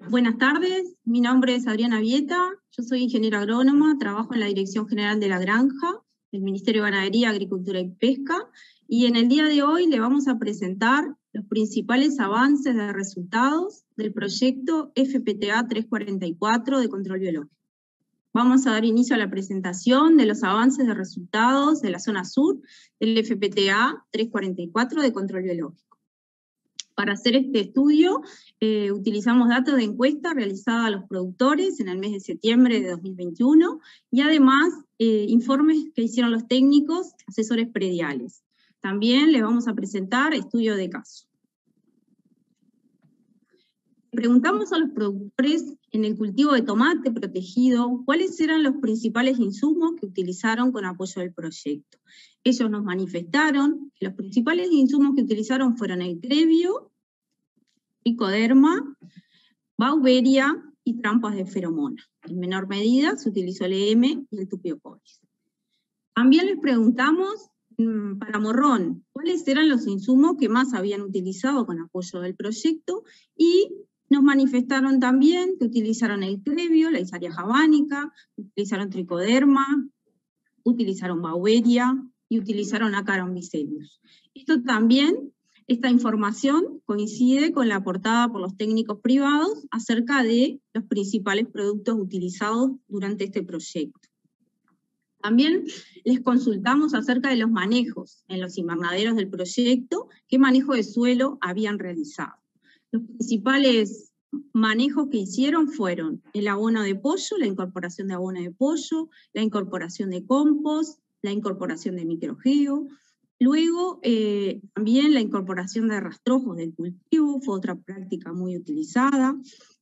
Buenas tardes, mi nombre es Adriana Vieta, yo soy ingeniera agrónoma, trabajo en la Dirección General de la Granja, del Ministerio de Ganadería, Agricultura y Pesca, y en el día de hoy le vamos a presentar los principales avances de resultados del proyecto FPTA 344 de control biológico. Vamos a dar inicio a la presentación de los avances de resultados de la zona sur del FPTA 344 de control biológico. Para hacer este estudio utilizamos datos de encuesta realizada a los productores en el mes de septiembre de 2021 y además informes que hicieron los técnicos asesores prediales. También les vamos a presentar estudio de caso. Preguntamos a los productores en el cultivo de tomate protegido cuáles eran los principales insumos que utilizaron con apoyo del proyecto. Ellos nos manifestaron que los principales insumos que utilizaron fueron el crevio, tricoderma, Beauveria y trampas de feromona. En menor medida se utilizó el EM y el tupiocoris. También les preguntamos para morrón cuáles eran los insumos que más habían utilizado con apoyo del proyecto y nos manifestaron también que utilizaron el crevio, la Isaria javanica, utilizaron tricoderma, utilizaron Beauveria y utilizaron Acaron vicellus. Esta información coincide con la aportada por los técnicos privados acerca de los principales productos utilizados durante este proyecto. También les consultamos acerca de los manejos en los invernaderos del proyecto, qué manejo de suelo habían realizado. Los principales manejos que hicieron fueron el abono de pollo, la incorporación de abono de pollo, la incorporación de compost, la incorporación de microgeo. Luego, también la incorporación de rastrojos del cultivo, fue otra práctica muy utilizada.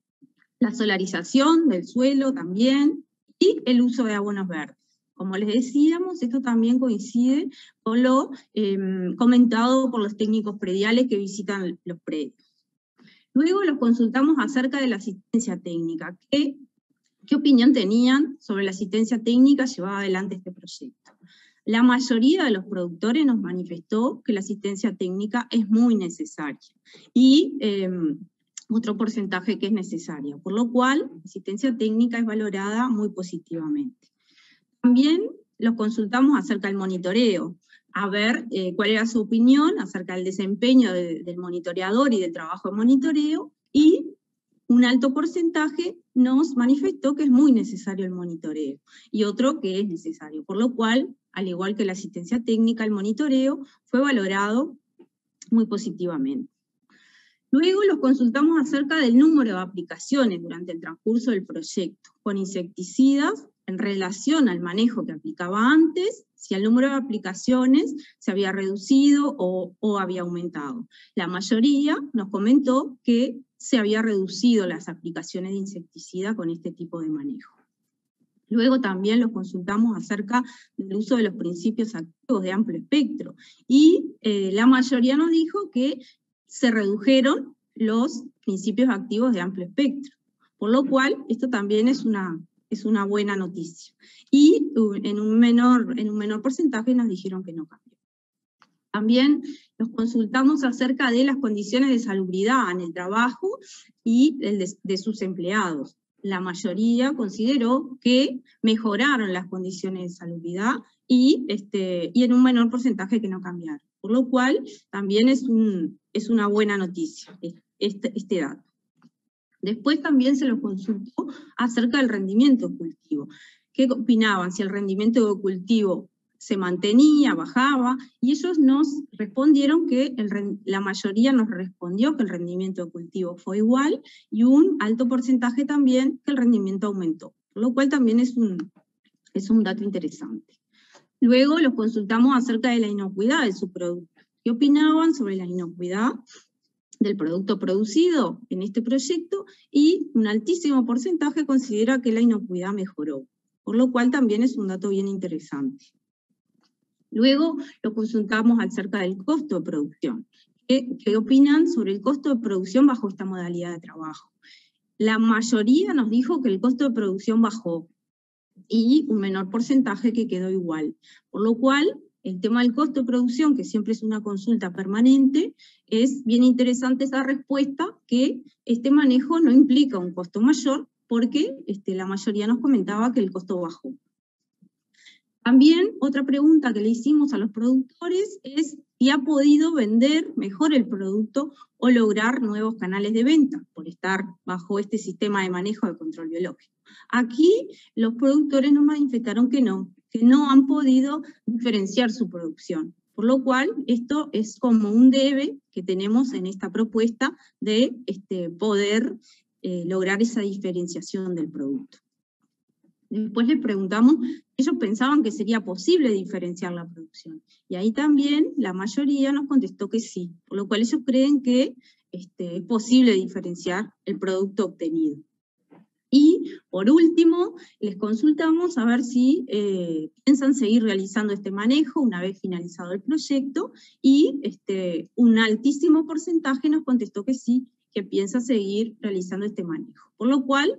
La solarización del suelo también, y el uso de abonos verdes. Como les decíamos, esto también coincide con lo comentado por los técnicos prediales que visitan los predios. Luego los consultamos acerca de la asistencia técnica. ¿Qué opinión tenían sobre la asistencia técnica llevada adelante este proyecto? La mayoría de los productores nos manifestó que la asistencia técnica es muy necesaria y otro porcentaje que es necesario, por lo cual la asistencia técnica es valorada muy positivamente. También los consultamos acerca del monitoreo, a ver cuál era su opinión acerca del desempeño del monitoreador y del trabajo de monitoreo, y un alto porcentaje nos manifestó que es muy necesario el monitoreo, y otro que es necesario, por lo cual, al igual que la asistencia técnica, el monitoreo fue valorado muy positivamente. Luego los consultamos acerca del número de aplicaciones durante el transcurso del proyecto, con insecticidas en relación al manejo que aplicaba antes, si el número de aplicaciones se había reducido o había aumentado. La mayoría nos comentó que se había reducido las aplicaciones de insecticida con este tipo de manejo. Luego también los consultamos acerca del uso de los principios activos de amplio espectro, y la mayoría nos dijo que se redujeron los principios activos de amplio espectro, por lo cual esto también es una buena noticia. Y en un menor porcentaje nos dijeron que no cambió. También los consultamos acerca de las condiciones de salubridad en el trabajo y de sus empleados. La mayoría consideró que mejoraron las condiciones de salubridad y en un menor porcentaje que no cambiaron. Por lo cual también es una buena noticia este dato. Después también se los consultó acerca del rendimiento de cultivo. ¿Qué opinaban? Si el rendimiento de cultivo se mantenía, bajaba, y ellos nos respondieron que la mayoría nos respondió que el rendimiento de cultivo fue igual, y un alto porcentaje también que el rendimiento aumentó, por lo cual también es un dato interesante. Luego los consultamos acerca de la inocuidad de su producto. ¿Qué opinaban sobre la inocuidad del producto producido en este proyecto? Y un altísimo porcentaje considera que la inocuidad mejoró, por lo cual también es un dato bien interesante. Luego lo consultamos acerca del costo de producción. ¿Qué opinan sobre el costo de producción bajo esta modalidad de trabajo? La mayoría nos dijo que el costo de producción bajó, y un menor porcentaje que quedó igual, por lo cual el tema del costo de producción, que siempre es una consulta permanente, es bien interesante esa respuesta, que este manejo no implica un costo mayor, porque la mayoría nos comentaba que el costo bajó. También otra pregunta que le hicimos a los productores es si ha podido vender mejor el producto o lograr nuevos canales de venta por estar bajo este sistema de manejo de control biológico. Aquí los productores nos manifestaron que no han podido diferenciar su producción, por lo cual esto es como un debe que tenemos en esta propuesta de poder lograr esa diferenciación del producto. Después les preguntamos, ellos pensaban que sería posible diferenciar la producción. Y ahí también la mayoría nos contestó que sí, por lo cual ellos creen que es posible diferenciar el producto obtenido. Y por último, les consultamos a ver si piensan seguir realizando este manejo una vez finalizado el proyecto, y un altísimo porcentaje nos contestó que sí, que piensa seguir realizando este manejo. Por lo cual,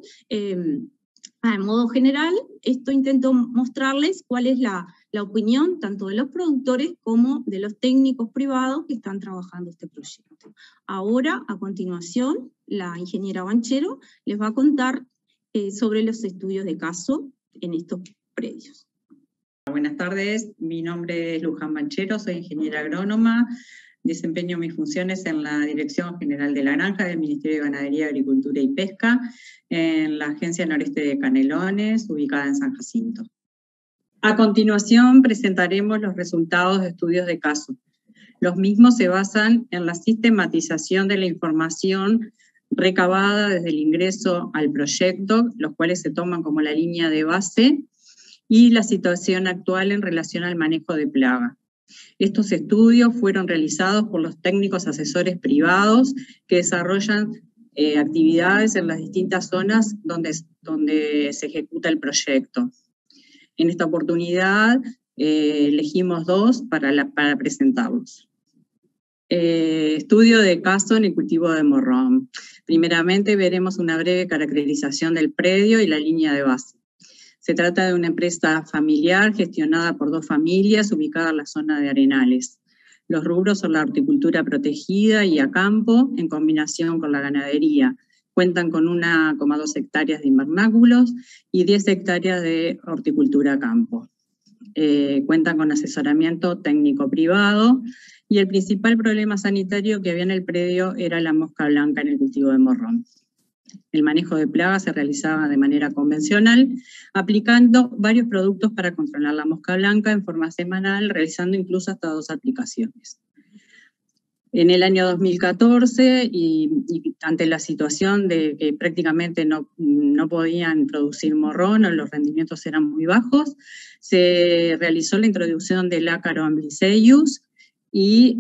en modo general, esto intento mostrarles cuál es la opinión tanto de los productores como de los técnicos privados que están trabajando este proyecto. Ahora, a continuación, la ingeniera Banchero les va a contar sobre los estudios de caso en estos predios. Buenas tardes, mi nombre es Luján Banchero, soy ingeniera agrónoma, desempeño mis funciones en la Dirección General de la Granja del Ministerio de Ganadería, Agricultura y Pesca, en la Agencia Noreste de Canelones, ubicada en San Jacinto. A continuación presentaremos los resultados de estudios de caso. Los mismos se basan en la sistematización de la información recabada desde el ingreso al proyecto, los cuales se toman como la línea de base, y la situación actual en relación al manejo de plaga. Estos estudios fueron realizados por los técnicos asesores privados que desarrollan actividades en las distintas zonas donde se ejecuta el proyecto. En esta oportunidad elegimos dos para presentarlos. Estudio de caso en el cultivo de morrón. Primeramente veremos una breve caracterización del predio y la línea de base. Se trata de una empresa familiar gestionada por dos familias ubicada en la zona de Arenales. Los rubros son la horticultura protegida y a campo en combinación con la ganadería. Cuentan con 1,2 hectáreas de invernáculos y 10 hectáreas de horticultura a campo. Cuentan con asesoramiento técnico privado, y el principal problema sanitario que había en el predio era la mosca blanca en el cultivo de morrón. El manejo de plagas se realizaba de manera convencional, aplicando varios productos para controlar la mosca blanca en forma semanal, realizando incluso hasta 2 aplicaciones. En el año 2014, y ante la situación de que prácticamente no podían producir morrón o los rendimientos eran muy bajos, se realizó la introducción del ácaro amblysseius y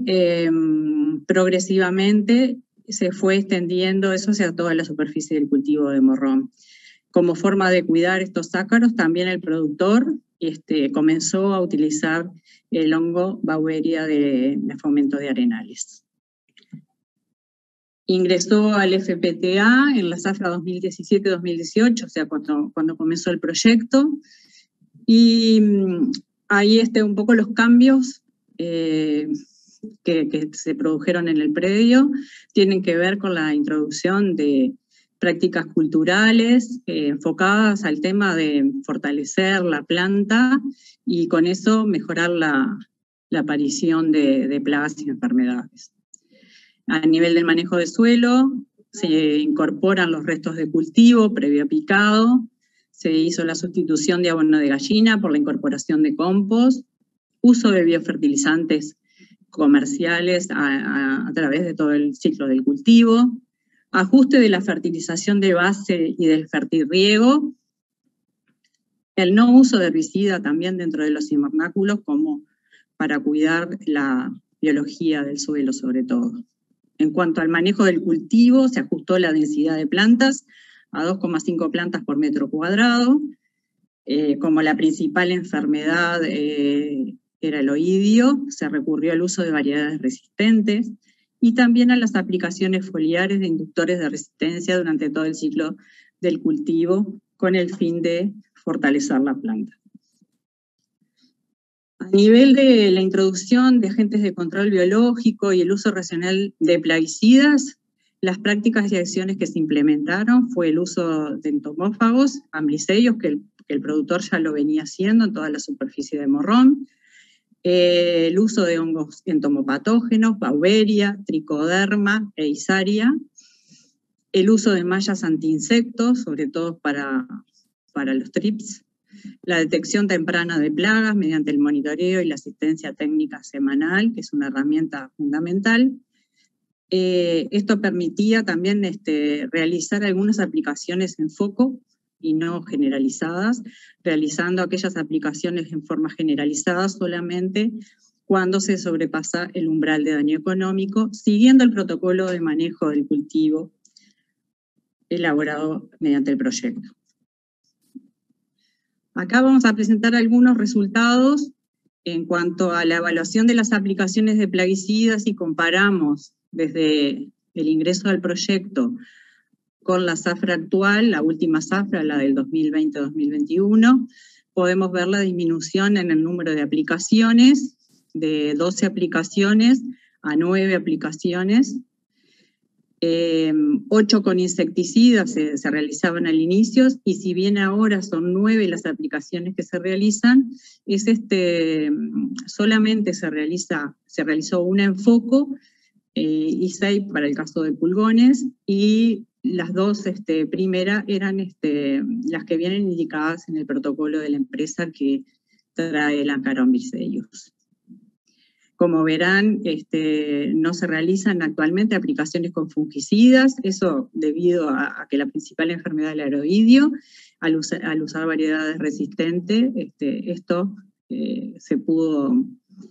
progresivamente se fue extendiendo eso hacia toda la superficie del cultivo de morrón. Como forma de cuidar estos ácaros, también el productor comenzó a utilizar el hongo Beauveria de fomento de Arenales. Ingresó al FPTA en la zafra 2017-2018, o sea, cuando comenzó el proyecto, y ahí un poco los cambios que se produjeron en el predio tienen que ver con la introducción de prácticas culturales enfocadas al tema de fortalecer la planta y con eso mejorar la aparición de plagas y enfermedades. A nivel del manejo de suelo, se incorporan los restos de cultivo previo a picado, se hizo la sustitución de abono de gallina por la incorporación de compost, uso de biofertilizantes comerciales a través de todo el ciclo del cultivo, ajuste de la fertilización de base y del fertirriego, el no uso de herbicida también dentro de los invernáculos como para cuidar la biología del suelo sobre todo. En cuanto al manejo del cultivo, se ajustó la densidad de plantas a 2,5 plantas por metro cuadrado, como la principal enfermedad era el oidio, se recurrió al uso de variedades resistentes y también a las aplicaciones foliares de inductores de resistencia durante todo el ciclo del cultivo con el fin de fortalecer la planta. A nivel de la introducción de agentes de control biológico y el uso racional de plaguicidas, las prácticas y acciones que se implementaron fue el uso de entomófagos, ambliceios, que el productor ya lo venía haciendo en toda la superficie de morrón, el uso de hongos entomopatógenos, Beauveria, Tricoderma e Isaria, el uso de mallas antiinsectos, sobre todo para los trips, la detección temprana de plagas mediante el monitoreo y la asistencia técnica semanal, que es una herramienta fundamental. Esto permitía también realizar algunas aplicaciones en foco y no generalizadas, realizando aquellas aplicaciones en forma generalizada solamente cuando se sobrepasa el umbral de daño económico, siguiendo el protocolo de manejo del cultivo elaborado mediante el proyecto. Acá vamos a presentar algunos resultados en cuanto a la evaluación de las aplicaciones de plaguicidas y comparamos desde el ingreso al proyecto con la zafra actual, la última zafra, la del 2020-2021, podemos ver la disminución en el número de aplicaciones, de 12 aplicaciones a 9 aplicaciones. 8 con insecticidas se realizaban al inicio, y si bien ahora son 9 las aplicaciones que se realizan, es solamente se realizó una en foco y 6 para el caso de pulgones, y las 2 primeras eran las que vienen indicadas en el protocolo de la empresa que trae el Acaromyceus. Como verán, no se realizan actualmente aplicaciones con fungicidas, eso debido a que la principal enfermedad es el aeroidio, al usar variedades resistentes, esto se pudo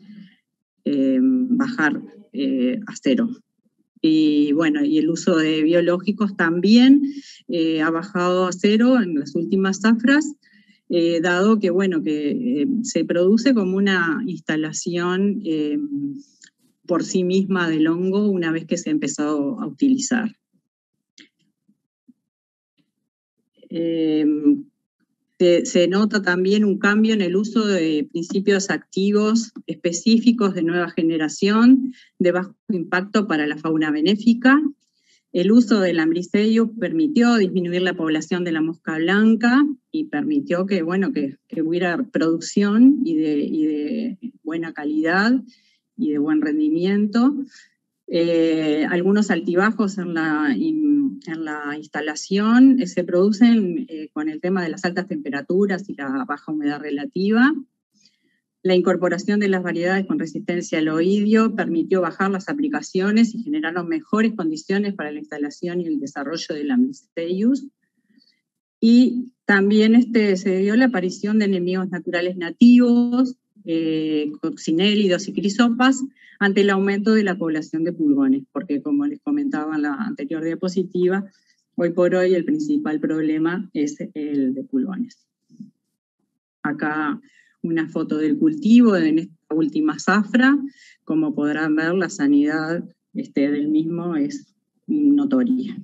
bajar a 0. Y bueno, y el uso de biológicos también ha bajado a 0 en las últimas zafras, dado que, bueno, que se produce como una instalación por sí misma del hongo una vez que se ha empezado a utilizar. Se nota también un cambio en el uso de principios activos específicos de nueva generación, de bajo impacto para la fauna benéfica. El uso del Amblyceus permitió disminuir la población de la mosca blanca y permitió que, bueno, que hubiera producción y de buena calidad y de buen rendimiento. Algunos altibajos en la instalación se producen con el tema de las altas temperaturas y la baja humedad relativa. La incorporación de las variedades con resistencia al oidio permitió bajar las aplicaciones y generaron mejores condiciones para la instalación y el desarrollo del Amblyceus. Y también se dio la aparición de enemigos naturales nativos, coccinélidos y crisopas, ante el aumento de la población de pulgones, porque como les comentaba en la anterior diapositiva, hoy por hoy el principal problema es el de pulgones. Acá una foto del cultivo en esta última zafra. Como podrán ver, la sanidad del mismo es notoria.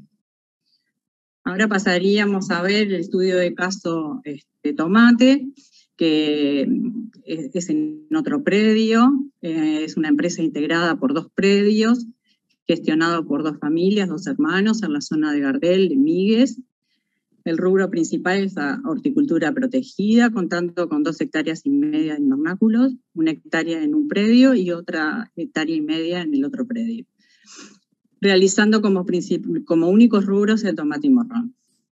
Ahora pasaríamos a ver el estudio de caso tomate, que es en otro predio, es una empresa integrada por 2 predios, gestionado por 2 familias, 2 hermanos, en la zona de Gardel, de Míguez. El rubro principal es la horticultura protegida, contando con 2,5 hectáreas de invernáculos, 1 hectárea en un predio y otra 1,5 hectáreas en el otro predio, realizando como únicos rubros el tomate y morrón.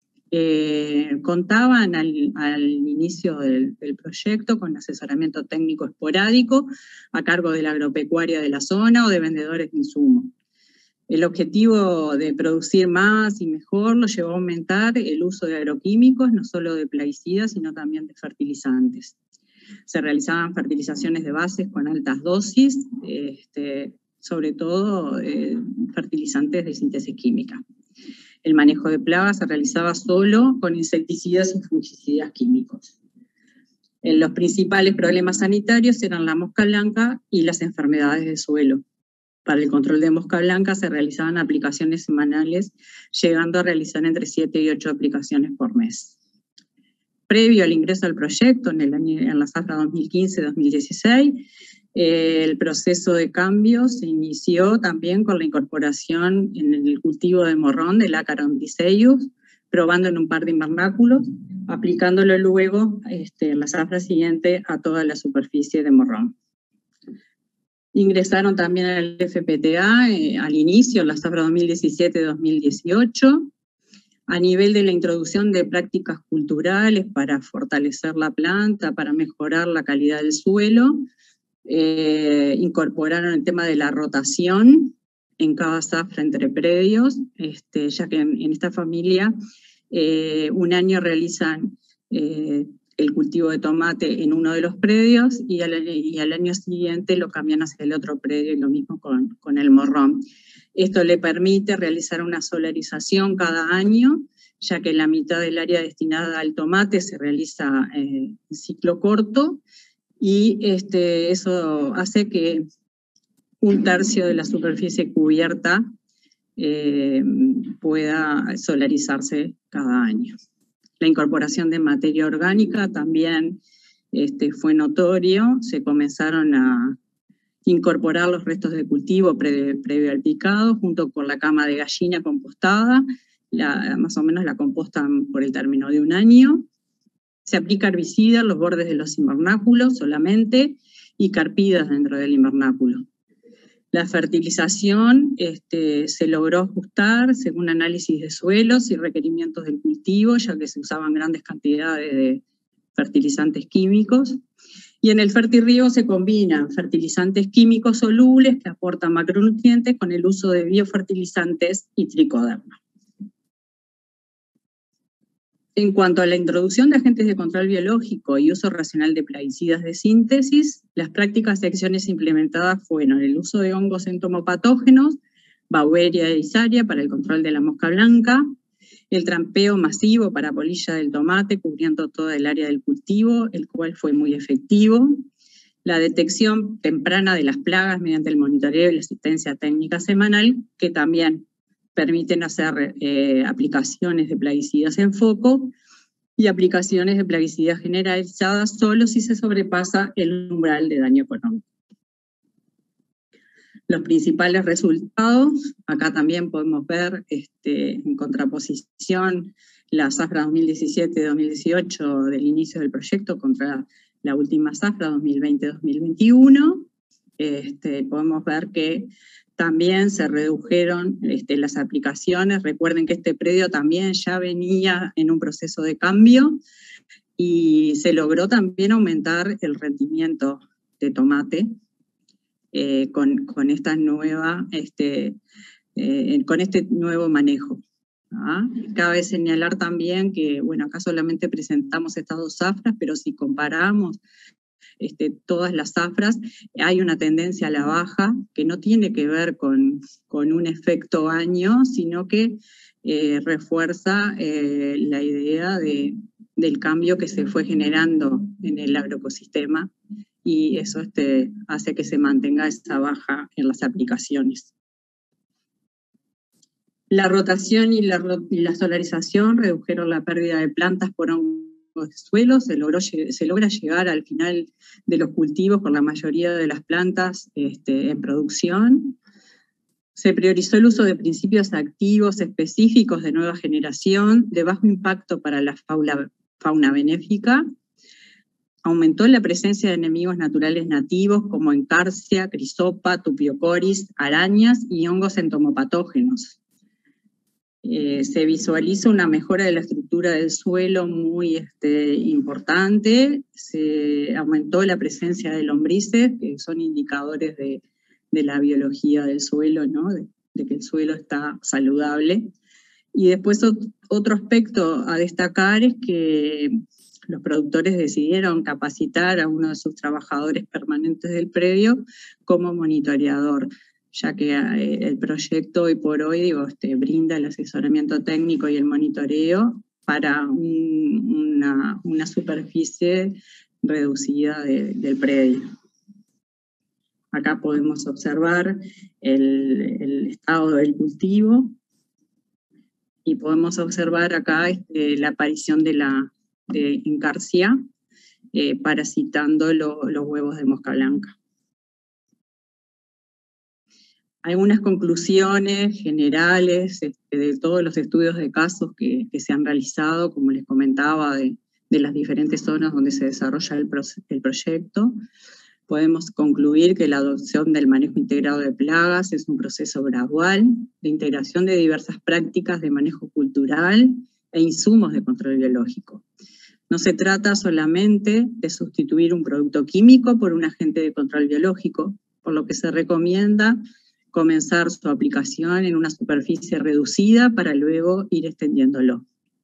Contaban al inicio del proyecto con asesoramiento técnico esporádico a cargo de la agropecuaria de la zona o de vendedores de insumos. El objetivo de producir más y mejor lo llevó a aumentar el uso de agroquímicos, no solo de plaguicidas, sino también de fertilizantes. Se realizaban fertilizaciones de bases con altas dosis, sobre todo fertilizantes de síntesis química. El manejo de plagas se realizaba solo con insecticidas y fungicidas químicos. Los principales problemas sanitarios eran la mosca blanca y las enfermedades de suelo. Para el control de mosca blanca se realizaban aplicaciones semanales, llegando a realizar entre 7 y 8 aplicaciones por mes. previo al ingreso al proyecto, en la zafra 2015-2016, el proceso de cambio se inició también con la incorporación en el cultivo de morrón del Acaron diceus, probando en un par de invernáculos, aplicándolo luego en la zafra siguiente a toda la superficie de morrón. Ingresaron también al FPTA al inicio, en la zafra 2017-2018, a nivel de la introducción de prácticas culturales para fortalecer la planta, para mejorar la calidad del suelo. Incorporaron el tema de la rotación en cada zafra entre predios, ya que en esta familia un año realizan el cultivo de tomate en uno de los predios y al año siguiente lo cambian hacia el otro predio, y lo mismo con el morrón. Esto le permite realizar una solarización cada año, ya que la mitad del área destinada al tomate se realiza en ciclo corto, y eso hace que un tercio de la superficie cubierta pueda solarizarse cada año. La incorporación de materia orgánica también fue notorio, se comenzaron a incorporar los restos de cultivo previo al picado, junto con la cama de gallina compostada, más o menos la compostan por el término de un año. Se aplica herbicida en los bordes de los invernáculos solamente y carpidas dentro del invernáculo. La fertilización se logró ajustar según análisis de suelos y requerimientos del cultivo, ya que se usaban grandes cantidades de fertilizantes químicos. Y en el fertirriego se combinan fertilizantes químicos solubles que aportan macronutrientes con el uso de biofertilizantes y tricoderma. En cuanto a la introducción de agentes de control biológico y uso racional de plaguicidas de síntesis, las prácticas de acciones implementadas fueron el uso de hongos entomopatógenos, Beauveria e Isaria para el control de la mosca blanca, el trampeo masivo para polilla del tomate cubriendo toda el área del cultivo, el cual fue muy efectivo, la detección temprana de las plagas mediante el monitoreo y la asistencia técnica semanal, que también permiten hacer aplicaciones de plaguicidas en foco y aplicaciones de plaguicidas generalizadas solo si se sobrepasa el umbral de daño económico. Los principales resultados, acá también podemos ver en contraposición la zafra 2017-2018 del inicio del proyecto contra la última zafra 2020-2021. Podemos ver que también se redujeron las aplicaciones. Recuerden que este predio también ya venía en un proceso de cambio y se logró también aumentar el rendimiento de tomate con esta nueva, con este nuevo manejo. Cabe señalar también que, bueno, acá solamente presentamos estas dos zafras, pero si comparamos todas las zafras, hay una tendencia a la baja que no tiene que ver con un efecto año, sino que refuerza la idea del cambio que se fue generando en el agroecosistema, y eso hace que se mantenga esa baja en las aplicaciones. La rotación y la solarización redujeron la pérdida de plantas por hongos de suelo, se logra llegar al final de los cultivos con la mayoría de las plantas en producción. Se priorizó el uso de principios activos específicos de nueva generación, de bajo impacto para la fauna benéfica. Aumentó la presencia de enemigos naturales nativos como encarsia, crisopa, tupiocoris, arañas y hongos entomopatógenos. Se visualiza una mejora de la estructura del suelo muy importante, se aumentó la presencia de lombrices, que son indicadores de la biología del suelo, ¿no? de que el suelo está saludable. Y después otro aspecto a destacar es que los productores decidieron capacitar a uno de sus trabajadores permanentes del predio como monitoreador, ya que el proyecto hoy por hoy brinda el asesoramiento técnico y el monitoreo para una superficie reducida del predio. Acá podemos observar el estado del cultivo y podemos observar acá la aparición de la de Encarsia, parasitando los huevos de mosca blanca. Algunas conclusiones generales de todos los estudios de casos que se han realizado, como les comentaba, de las diferentes zonas donde se desarrolla el proyecto. Podemos concluir que la adopción del manejo integrado de plagas es un proceso gradual de integración de diversas prácticas de manejo cultural e insumos de control biológico. No se trata solamente de sustituir un producto químico por un agente de control biológico, por lo que se recomienda comenzar su aplicación en una superficie reducida para luego ir extendiéndolo.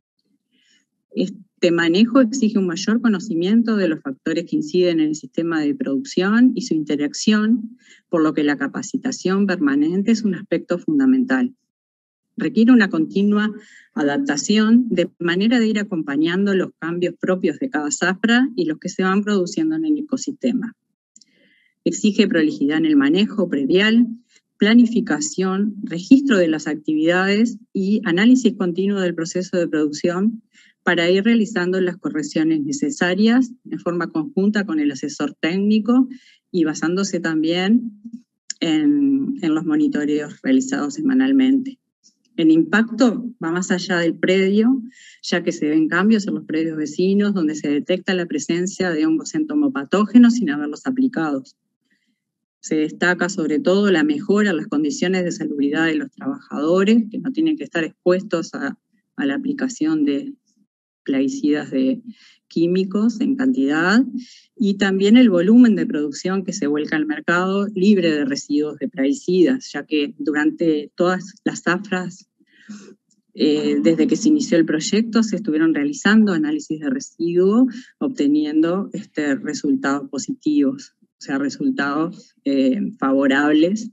Este manejo exige un mayor conocimiento de los factores que inciden en el sistema de producción y su interacción, por lo que la capacitación permanente es un aspecto fundamental. Requiere una continua adaptación de manera de ir acompañando los cambios propios de cada zafra y los que se van produciendo en el ecosistema. Exige prolijidad en el manejo predial, planificación, registro de las actividades y análisis continuo del proceso de producción para ir realizando las correcciones necesarias en forma conjunta con el asesor técnico y basándose también en los monitoreos realizados semanalmente. El impacto va más allá del predio, ya que se ven cambios en los predios vecinos donde se detecta la presencia de hongos entomopatógenos sin haberlos aplicados. Se destaca sobre todo la mejora en las condiciones de salubridad de los trabajadores, que no tienen que estar expuestos a la aplicación de plaguicidas de químicos en cantidad, y también el volumen de producción que se vuelca al mercado libre de residuos de plaguicidas, ya que durante todas las zafras, desde que se inició el proyecto, se estuvieron realizando análisis de residuos, obteniendo resultados positivos, o sea, resultados favorables,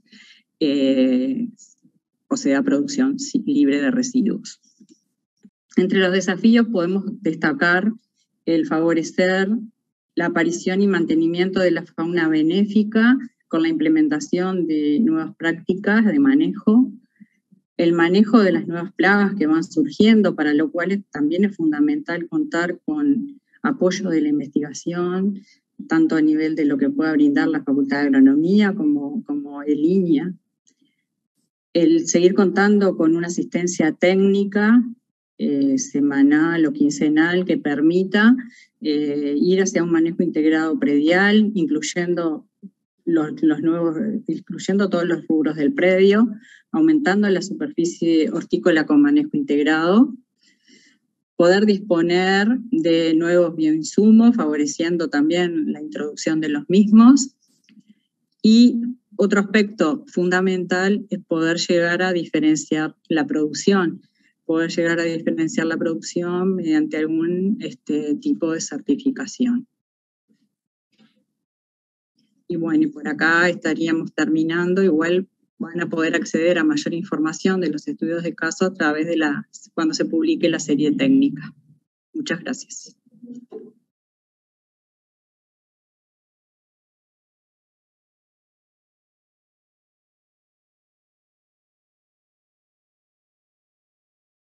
o sea, producción libre de residuos. Entre los desafíos podemos destacar el favorecer la aparición y mantenimiento de la fauna benéfica con la implementación de nuevas prácticas de manejo, el manejo de las nuevas plagas que van surgiendo, para lo cual también es fundamental contar con apoyo de la investigación, tanto a nivel de lo que pueda brindar la Facultad de Agronomía como el INIA. El seguir contando con una asistencia técnica semanal o quincenal que permita ir hacia un manejo integrado predial, incluyendo todos los rubros del predio, aumentando la superficie hortícola con manejo integrado, poder disponer de nuevos bioinsumos, favoreciendo también la introducción de los mismos, y otro aspecto fundamental es poder llegar a diferenciar la producción, mediante algún tipo de certificación. Y bueno, y por acá estaríamos terminando. Igual van a poder acceder a mayor información de los estudios de caso a través de cuando se publique la serie técnica. Muchas gracias.